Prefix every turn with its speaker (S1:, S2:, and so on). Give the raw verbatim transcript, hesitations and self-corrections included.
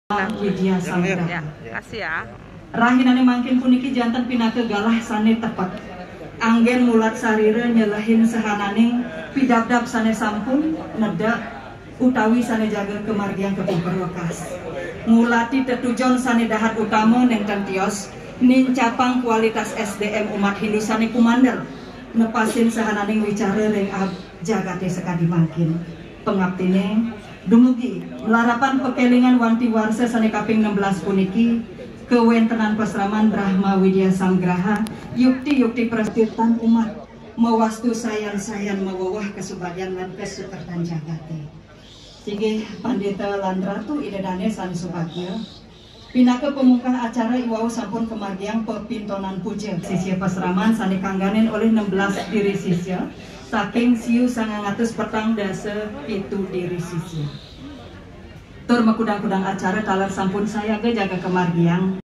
S1: Widya Samudra.
S2: Ya, kasih ya.
S1: Rahinane mangkin puniki jantan pinake galah sane tepat. Anggen mulat sarire nyelahin sehananing pidabdab sane sampun nedak utawi sane jaga kemargian kepuperwekas. Ngulati tetujon sane dahat utama neng tantios nin capang kualitas S D M umat Hindu sane kumander nepasin sehananing wicara reng ab jagate sekadi mangkin. Pengabdine dumugi melarapan pekelingan wanti warsa sane kaping enam belas puniki kewentenan pasraman Brahma Widya Samgraha yukti-yukti prestirtan umat mewastu sayan-sayan mewawah kesubagian lan kesukertan jagate. Sige Pandita lan Ratu idedane san subagya pinake pemungkah acara iwau sampun kemargiang pepintonan puja sisya pasraman sane kangganen oleh enam belas diri sisya saking siu sangang atus petang dasa itu diri sisya. Tur mekudang-kudang acara talar sampun saya ge jaga kemargiang